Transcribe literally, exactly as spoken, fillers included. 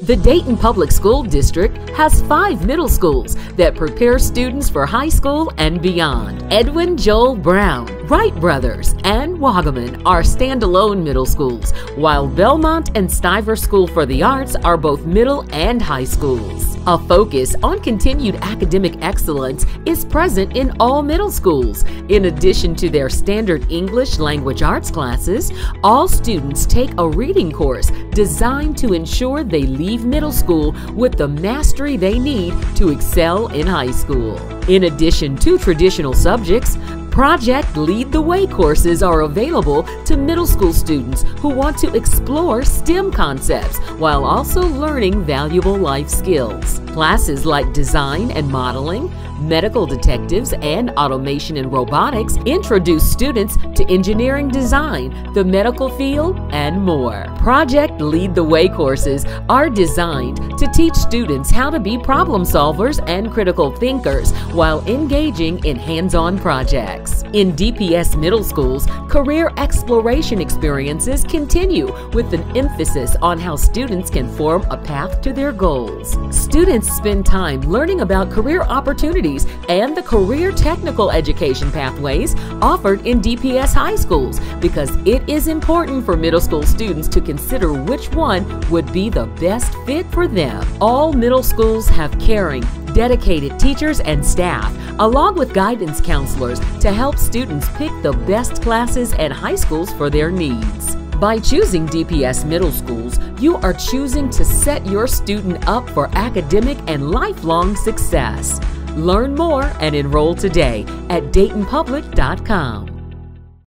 The Dayton Public School District has five middle schools that prepare students for high school and beyond. Edwin Joel Brown, Wright Brothers, and Wogaman are standalone middle schools, while Belmont and Stivers School for the Arts are both middle and high schools. A focus on continued academic excellence is present in all middle schools. In addition to their standard English language arts classes, all students take a reading course designed to ensure they leave middle school with the mastery they need to excel in high school. In addition to traditional subjects, Project Lead the Way courses are available to middle school students who want to explore STEM concepts while also learning valuable life skills. Classes like design and modeling, medical detectives, and automation and robotics introduce students to engineering design, the medical field, and more. Project Lead the Way courses are designed to teach students how to be problem solvers and critical thinkers while engaging in hands-on projects. In D P S middle schools, career exploration experiences continue with an emphasis on how students can form a path to their goals. Students spend time learning about career opportunities and the career technical education pathways offered in D P S high schools because it is important for middle school students to consider which one would be the best fit for them. All middle schools have caring, dedicated teachers and staff, along with guidance counselors to help students pick the best classes and high schools for their needs. By choosing D P S middle schools, you are choosing to set your student up for academic and lifelong success. Learn more and enroll today at Dayton Public dot com.